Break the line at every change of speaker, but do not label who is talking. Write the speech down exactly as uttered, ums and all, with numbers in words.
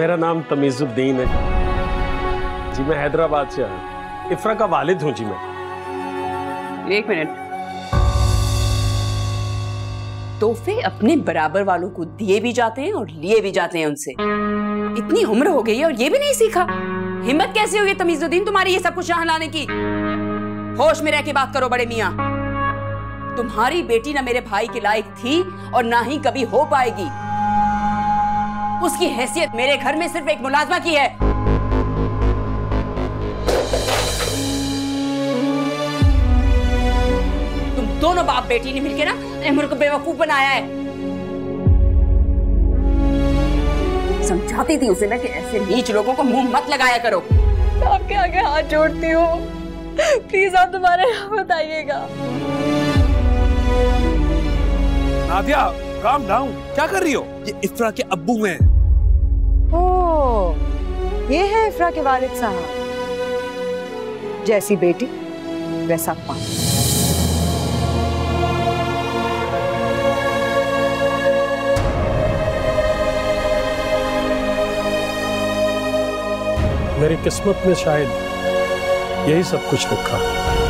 मेरा नाम तमीजुद्दीन है जी, मैं हैदराबाद से आया। इफ्रा का वालिद हूँ जी मैं।
एक मिनट, तोहफे अपने बराबर वालों को दिए भी जाते हैं और लिए भी जाते हैं उनसे। इतनी उम्र हो गई है और ये भी नहीं सीखा। हिम्मत कैसे हुई तमीजुद्दीन तुम्हारी ये सब कुछ यहाँ लाने की? होश में रह के बात करो बड़े मियाँ। तुम्हारी बेटी ना मेरे भाई के लायक थी और ना ही कभी हो पाएगी। उसकी हैसियत मेरे घर में सिर्फ एक मुलाजमा की है। तुम दोनों बाप बेटी ने मिलकर ना अहमद को बेवकूफ बनाया है। समझाती थी उसे ना कि ऐसे नीच लोगों को मुंह मत लगाया करो।
आपके आगे हाथ जोड़ती हूँ, प्लीज आप दोबारा मत आइएगा।
नादिया, काम डाउन, क्या कर रही हो? ये इफ्रा के अब्बू हैं।
ओह, ये है इफ्रा के वालिद साहब। जैसी बेटी वैसा पानी।
मेरी किस्मत में शायद यही सब कुछ लिखा है।